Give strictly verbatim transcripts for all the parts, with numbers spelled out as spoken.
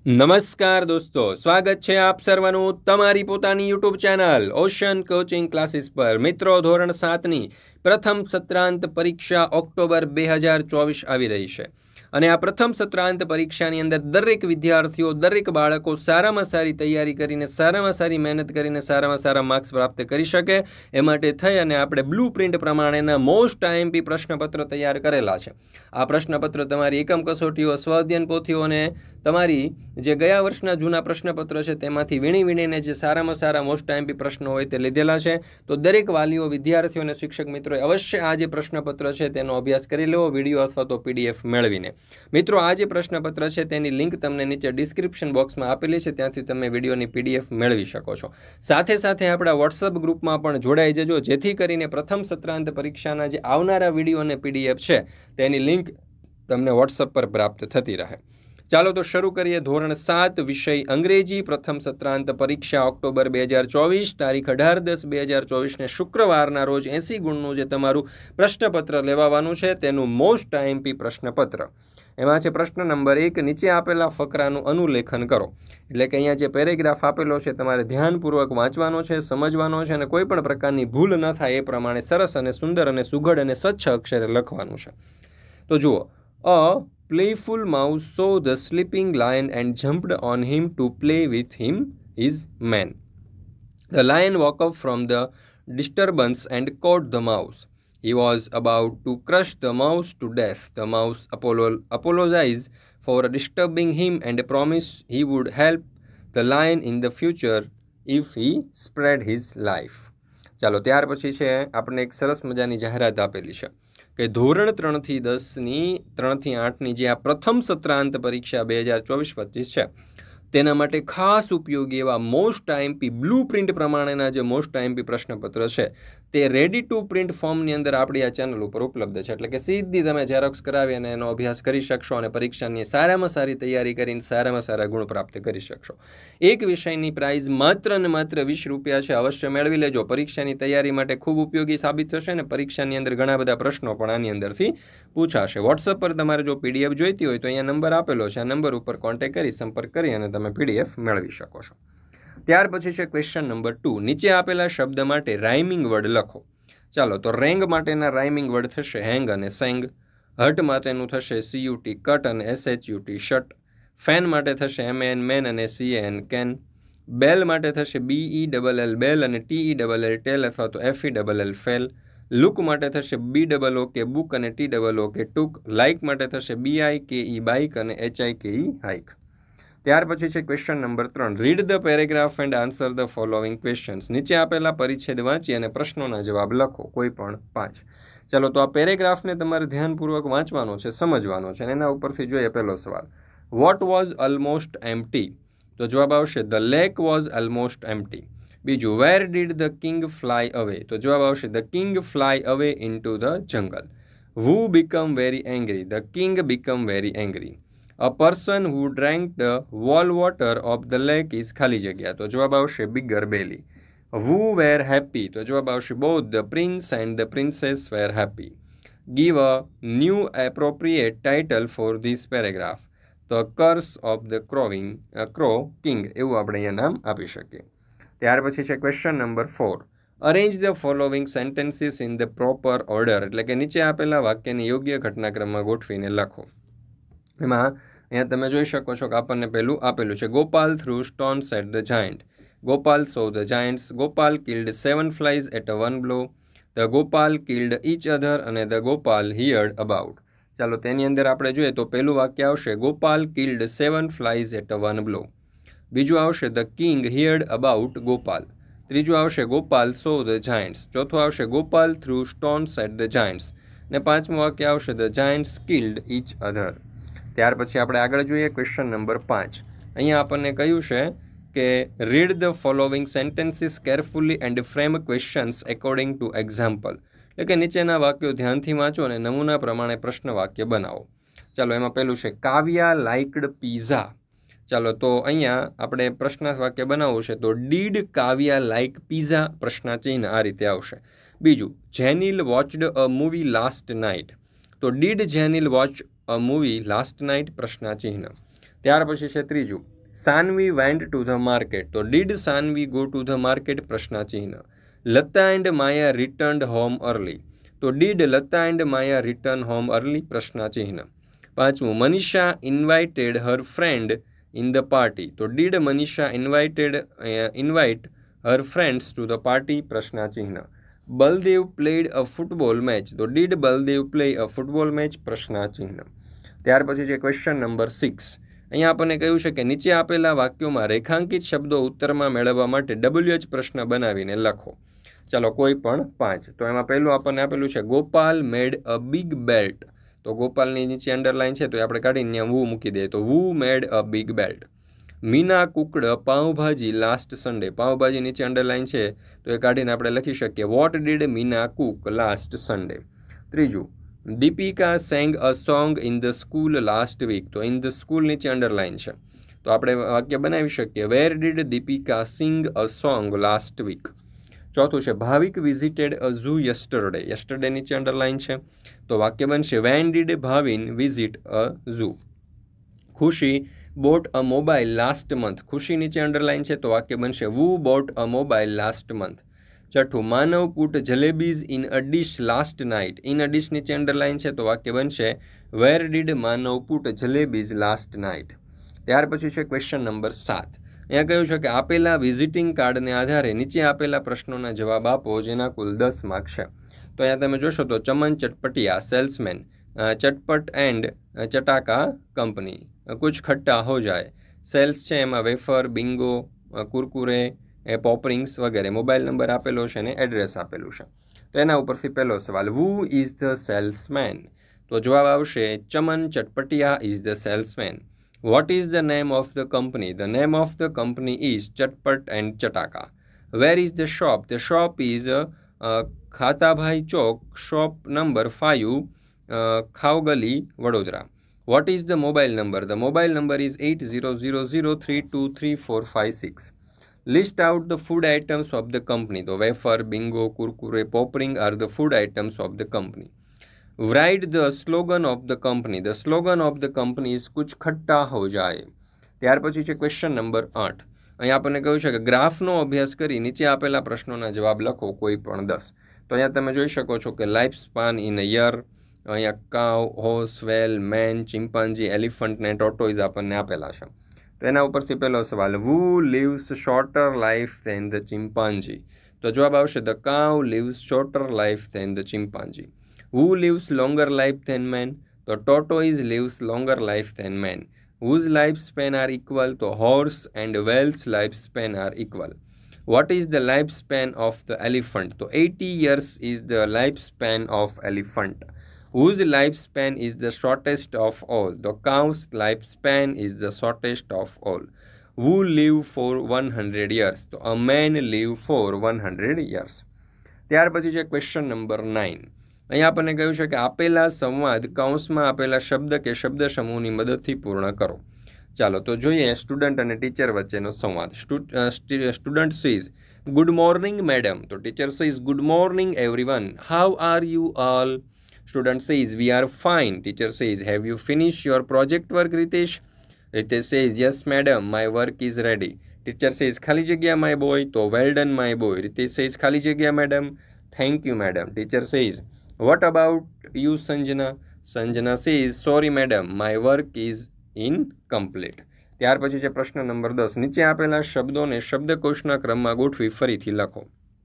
નમસ્કાર દોસ્તો, સ્વાગત છે આપ સર્વનું તમારી પોતાની YouTube channel Ocean Coaching Classes પર। મિત્રો, ધોરણ સાતની પ્રથમ સત્રાંત પરીક્ષા ઓક્ટોબર બે હજાર ચોવીસ આવી રહી છે અને આ પ્રથમ સત્રાંત પરીક્ષાની અંદર દરેક વિદ્યાર્થીઓ, દરેક બાળકો સારામાં સારી તૈયારી કરીને, સારામાં સારી મહેનત કરીને સારામાં સારા માર્ક્સ પ્રાપ્ત કરી શકે એ માટે થઈ અને આપણે બ્લુ પ્રિન્ટ પ્રમાણેના મોસ્ટ આઈએમપી પ્રશ્નપત્ર તૈયાર કરેલા છે। આ પ્રશ્નપત્ર તમારી એકમ કસોટીઓ, સ્વાધ્યાયન પોથીઓ અને તમારી જે ગયા વર્ષના જૂના પ્રશ્નપત્ર છે તેમાંથી વીણી વીણીને જે સારામાં સારા મોસ્ટ આઈએમપી પ્રશ્નો હોય તે લીધેલા છે। તો દરેક વાલીઓ, વિદ્યાર્થીઓ અને શિક્ષક મિત્રોએ અવશ્ય આ જે પ્રશ્નપત્ર છે તેનો અભ્યાસ કરી લેવો વિડીયો અથવા તો પીડીએફ મેળવીને। મિત્રો, આ જે પ્રશ્નપત્ર છે તેની લિંક તમને નીચે ડિસ્ક્રિપ્શન બોક્સમાં આપેલી છે, ત્યાંથી તમે વિડીયોની પીડીએફ મેળવી શકો છો। સાથે સાથે આપણા વોટ્સઅપ ગ્રુપમાં પણ જોડાઈ જજો, જેથી કરીને પ્રથમ સત્રાંત પરીક્ષાના જે આવનારા વિડીયો અને પીડીએફ છે તેની લિંક તમને વોટ્સઅપ પર પ્રાપ્ત થતી રહે। ચાલો તો શરૂ કરીએ। ધોરણ સાત વિષય અંગ્રેજી પ્રથમ સત્રાંત પરીક્ષા ઓક્ટોબર બે હજાર ચોવીસ, તારીખ અઢાર દસ બે હજાર ચોવીસને શુક્રવારના રોજ એંસી ગુણનું જે તમારું પ્રશ્નપત્ર લેવાવાનું છે તેનું મોસ્ટ આઈએમપી પ્રશ્નપત્ર। એમાં છે પ્રશ્ન નંબર એક, નીચે આપેલા ફકરાનું અનુલેખન કરો। એટલે કે અહીંયા જે પેરેગ્રાફ આપેલો છે તમારે ધ્યાનપૂર્વક વાંચવાનો છે, સમજવાનો છે અને કોઈ પણ પ્રકારની ભૂલ ન થાય એ પ્રમાણે સરસ અને સુંદર અને સુઘડ અને સ્વચ્છ અક્ષરે લખવાનું છે। તો જુઓ, અ playful mouse saw the sleeping lion and jumped on him to play with him, his man. The lion woke up from the disturbance and caught the mouse. He was about to crush the mouse to death. The mouse apolo- apologized for disturbing him and promised he would help the lion in the future if he spared his life. ચાલો, ત્યાર પછી છે આપણે એક સરસ મજાની જાહેરાત આપેલી છે કે ધોરણ ત્રણથી દસની ત્રણથી આઠની જે આ પ્રથમ સત્રાંત પરીક્ષા બે હજાર ચોવીસ પચીસ છે તેના માટે ખાસ ઉપયોગી એવા મોસ્ટ આઈએમપી બ્લુ પ્રિન્ટ પ્રમાણેના જે મોસ્ટ આઈએમપી પ્રશ્નપત્ર છે તે રેડી ટુ પ્રિન્ટ ફોર્મની અંદર આપણી આ ચેનલ ઉપર ઉપલબ્ધ છે। એટલે કે સીધી તમે ઝેરોક્સ કરાવી અને એનો અભ્યાસ કરી શકશો અને પરીક્ષાની સારામાં સારી તૈયારી કરીને સારામાં સારા ગુણ પ્રાપ્ત કરી શકશો। એક વિષયની પ્રાઇઝ માત્ર ને માત્ર વીસ રૂપિયા છે, અવશ્ય મેળવી લેજો। પરીક્ષાની તૈયારી માટે ખૂબ ઉપયોગી સાબિત થશે અને પરીક્ષાની અંદર ઘણા બધા પ્રશ્નો પણ આની અંદરથી પૂછાશે। વોટ્સઅપ પર તમારે જો પીડીએફ જોઈતી હોય તો અહીંયા નંબર આપેલો છે, આ નંબર ઉપર કોન્ટેક્ટ કરી સંપર્ક કરી અને તમે પીડીએફ મેળવી શકો છો। ત્યાર પછી છે ક્વેશ્ચન નંબર ટુ, નીચે આપેલા શબ્દ માટે રાઇમિંગ વર્ડ લખો। ચાલો, તો રેંગ માટેના રાઇમિંગ વર્ડ થશે હેંગ અને સેંગ, હટ માટેનું થશે સીયુટી કટ અને એસએચયુટી શટ, ફેન માટે થશે એમએન મેન અને સીએન કેન, બેલ માટે થશે બીઈ ડબલ એલ બેલ અને ટીઈ ડબલ એલ ટેલ અથવા તો FE double L fell, look માટે થશે બી ડબલ ઓ કે બુક અને ટી ડબલ ઓ કે ટુક, લાઇક માટે થશે બીઆઈ કે ઈ બાઇક અને એચઆઈ કે ઈ હાઇક। ત્યાર પછી છે ક્વેશ્ચન નંબર ત્રણ, read the paragraph and answer the following questions. નીચે આપેલા પરિચ્છેદ વાંચી અને પ્રશ્નોના જવાબ લખો, કોઈ પણ પાંચ। ચાલો, તો આ પેરેગ્રાફને તમારે ધ્યાનપૂર્વક વાંચવાનો છે, સમજવાનો છે અને એના ઉપરથી જોઈએ પહેલો સવાલ, વોટ વોઝ ઓલમોસ્ટ એમ્પ્ટી? તો જવાબ આવશે the lake was almost empty. બીજું, where did the king fly away? તો જવાબ આવશે the king fly away into the jungle. Who become very angry? The king become very angry. A person who drank the whole water of the lake is ખાલી જગ્યા, તો જવાબ આવશે bigger બેલી। હુ વેર happy? તો જવાબ આવશે both the prince and the princess were happy. Give a new appropriate title for this paragraph, the curse of the crowing crow king, એવું આપણે અહીંયા નામ આપી શકીએ। ત્યાર પછી છે question number four, arrange the following sentences in the proper order, એટલે કે નીચે આપેલા વાક્યને યોગ્ય ઘટનાક્રમમાં ગોઠવીને લખો। એમાં અહીંયા તમે જોઈ શકો છો કે આપણને પહેલું આપેલું છે, Gopal threw stones at the giant, Gopal saw the giants, Gopal killed seven flies at a one blow, the Gopal killed each other અને ધ ગોપાલ હિયર્ડ અબાઉટ। ચાલો, તેની અંદર આપણે જોઈએ તો પહેલું વાક્ય આવશે Gopal killed seven flies at a one blow, બીજું આવશે the king heard about Gopal, ત્રીજું આવશે ગોપાલ સો ધ જાયન્ટ્સ, ચોથું આવશે Gopal threw stones at the giants અને પાંચમું વાક્ય આવશે the giants killed each other. ત્યાર પછી આપણે આગળ જોઈએ ક્વેશ્ચન નંબર પાંચ। અહીંયા આપણને કહ્યું છે કે read the following sentences carefully and frame questions according to example, એટલે કે નીચેના વાક્યો ધ્યાનથી વાંચો અને નમૂના પ્રમાણે પ્રશ્ન વાક્ય બનાવો। ચાલો, એમાં પહેલું છે કાવ્યા લાઇકડ પીઝા। ચાલો, તો અહીંયા આપણે પ્રશ્ન વાક્ય બનાવવું છે, તો ડીડ કાવ્યા લાઇક પીઝા? પ્રશ્નાચિહ્ન આ રીતે આવશે। બીજું, Jenil watched a movie last night, તો did Jenil watch a movie last night? પ્રશ્નાચિહ્ન। ત્યાર પછી છે ત્રીજું, Sanvi went to the market, તો did Sanvi go to the market પ્રશ્નાચિહ્ન. Lata and Maya returned home early, તો did Lata and Maya return home early પ્રશ્નાચિહ્ન. પાંચમું, Manisha invited her friend in the party, તો did Manisha invited invite her friends to the party પ્રશ્નાચિહ્ન. Baldev played a football match, તો did Baldev play a football match પ્રશ્નાચિહ્ન. ત્યાર પછી છે ક્વેશ્ચન નંબર સિક્સ. અહીંયા આપણને કહ્યું છે કે નીચે આપેલા વાક્યોમાં રેખાંકિત શબ્દો ઉત્તરમાં મેળવવા માટે ડબલ્યુએચ પ્રશ્ન બનાવીને લખો. ચાલો કોઈ પણ પાંચ. તો એમાં પહેલું આપણને આપેલું છે Gopal made a big belt, તો ગોપાલની નીચે અંડરલાઇન છે તો આપણે કાઢીને ત્યાં વુ મૂકી દઈએ, તો who made a big belt. Meena cooked pav bhaji last Sunday, pav bhaji નીચે અંડરલાઇન છે તો એ કાઢીને આપણે લખી શકીએ what did Meena cook last Sunday. ત્રીજું, Deepika sang a song in the school last week, તો ઇન ધ સ્કૂલ નીચે અંડરલાઇન છે તો આપણે વાક્ય બનાવી શકીએ where did Deepika sing a song last week. ચોથું છે Bhavik visited a zoo yesterday, yesterday નીચે અંડરલાઇન છે તો વાક્ય બનશે when did Bhavin visit a zoo. Khushi bought a mobile last month, Khushi નીચે અંડરલાઇન છે તો વાક્ય બનશે who bought a mobile last month. છઠ્ઠું, Manav put jalebis in a dish last night, in a dish નીચે અંડરલાઇન છે તો વાક્ય બનશે where did Manav put jalebis last night. ત્યાર પછી છે ક્વેશ્ચન નંબર સાત. અહીંયા કહ્યું છે કે આપેલા વિઝિટિંગ કાર્ડને આધારે નીચે આપેલા પ્રશ્નોના જવાબ આપો જેના કુલ દસ માર્ક છે. તો અહીંયા તમે જોશો તો Chaman Chatpatiya salesman, Chatpat and Chataka company, કુછ ખટ્ટા હો જાય, સેલ્સ છે એમાં વેફર, બિંગો, કુરકુરે, એ પોપરિંગ્સ વગેરે. મોબાઈલ નંબર આપેલો છે અને એડ્રેસ આપેલું છે. તો એના ઉપરથી પહેલો સવાલ, હુ ઇઝ ધ સેલ્સમેન, તો જવાબ આવશે Chaman Chatpatiya is the salesman. What is the name of the company, the name of the company is Chatpat and Chataka. Where is the shop, the shop is Khatabhai chowk, shop number five, Khavgali, Vadodara. What is the mobile number, the mobile number is at zero zero zero three two three four five six. List out the food items of the company, તો wafer, Bingo, Kurkure, પોપરિંગ are the food items of the company. Write the slogan of the company, the slogan of the company is કુછ ખટ્ટા હો જાય. ત્યાર પછી છે question number આઠ. અહીંયા આપણને કહ્યું છે કે ગ્રાફનો અભ્યાસ કરી નીચે આપેલા પ્રશ્નોના જવાબ લખો કોઈ પણ દસ. તો અહીંયા તમે જોઈ શકો છો કે life span in a year, અહીંયા cow, horse, whale, man, chimpanzee, elephant ને ટોટોઇઝ આપણને આપેલા છે. તો એના ઉપરથી પહેલો સવાલ, who lives shorter life than the chimpanzee, તો જવાબ આવશે the cow lives shorter life than the chimpanzee. Who lives longer life than man, તો tortoise lives longer life than man. Whose lifespan are equal, તો horse and whale's lifespan are equal. What is the lifespan of the elephant, તો eighty years is the lifespan of elephant. Whose lifespan is the shortest of all, the cow's lifespan is the shortest of all. Who live for one hundred years, તો a man live for one hundred years. ત્યાર પછી છે question number nine. અહીંયા આપણને કહ્યું છે કે આપેલા સંવાદ કૌંસમાં આપેલા શબ્દ કે શબ્દ સમૂહની મદદથી પૂર્ણ કરો. ચાલો તો જોઈએ સ્ટુડન્ટ અને ટીચર વચ્ચેનો સંવાદ. Student says good morning madam, તો teacher says good morning everyone, how are you all. Student says we are fine. Teacher says have you finish your project work Ritesh. Ritesh says yes madam my work is ready. Teacher says ખાલી જગ્યા my boy, તો well done my boy. Ritesh says ખાલી જગ્યા madam, thank you madam. Teacher says What about you, Sanjana? Sanjana says, sorry madam, my work is incomplete. ત્યાર પછી છે પ્રશ્ન number દસ. નીચે આપેલા શબ્દોને શબ્દકોશના ક્રમમાં ગોઠવી ફરીથી લખો.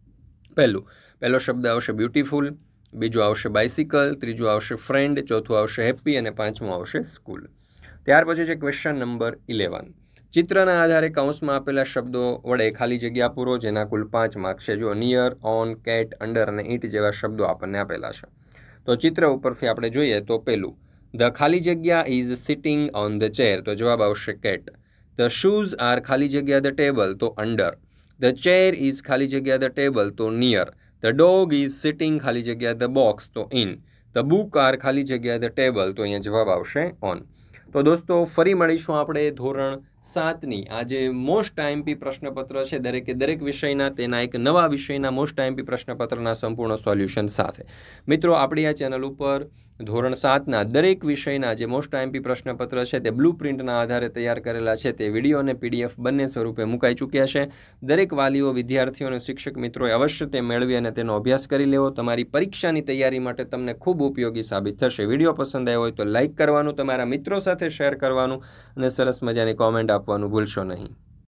પહેલું પહેલો શબ્દ આવશે બ્યુટીફુલ, બીજું આવશે બાઇસિકલ, ત્રીજું આવશે ફ્રેન્ડ, ચોથું આવશે હેપી અને પાંચમું આવશે સ્કૂલ. ત્યાર પછી છે ક્વેશ્ચન નંબર ઇલેવન. ચિત્રના આધારે કૌંસમાં આપેલા શબ્દો વડે ખાલી જગ્યા પૂરો જેના કુલ પાંચ માર્ક છે. જો નિયર, ઓન, કેટ, અંડર અને ઈટ જેવા શબ્દો આપણને આપેલા છે. તો ચિત્ર ઉપરથી આપણે જોઈએ તો પેલું ધ ખાલી જગ્યા is sitting on the chair, તો જવાબ આવશે કેટ. ધ શૂઝ આર ખાલી જગ્યા ધ ટેબલ, તો અંડર. ધ ચેર ઇઝ ખાલી જગ્યા ધ ટેબલ, તો near. The dog is sitting ખાલી જગ્યા ધ બોક્સ, તો ઇન. ધ બુક આર ખાલી જગ્યા ધ ટેબલ, તો અહીંયા જવાબ આવશે ઓન. તો દોસ્તો ફરી મળીશું આપણે ધોરણ સાતની આ જે મોસ્ટ આઈએમપી પ્રશ્નપત્ર છે દરેકે દરેક વિષયના તેના એક નવા વિષયના મોસ્ટ આઈએમપી પ્રશ્નપત્રના સંપૂર્ણ સોલ્યુશન સાથે મિત્રો આપણી આ ચેનલ ઉપર ધોરણ સાતના દરેક વિષયના જે મોસ્ટ આઈએમપી પ્રશ્નપત્ર છે તે બ્લુ પ્રિન્ટના આધારે તૈયાર કરેલા છે તે વિડીયો અને પીડીએફ બંને સ્વરૂપે મુકાઈ ચૂક્યા છે. દરેક વાલીઓ, વિદ્યાર્થીઓ અને શિક્ષક મિત્રોએ અવશ્ય તે મેળવી અને તેનો અભ્યાસ કરી લેવો. તમારી પરીક્ષાની તૈયારી માટે તમને ખૂબ ઉપયોગી સાબિત થશે. વિડીયો પસંદ આવ્યો હોય તો લાઇક કરવાનું, તમારા મિત્રો સાથે શેર કરવાનું અને સરસ મજાની કોમેન્ટ આપવાનું ભૂલશો નહીં.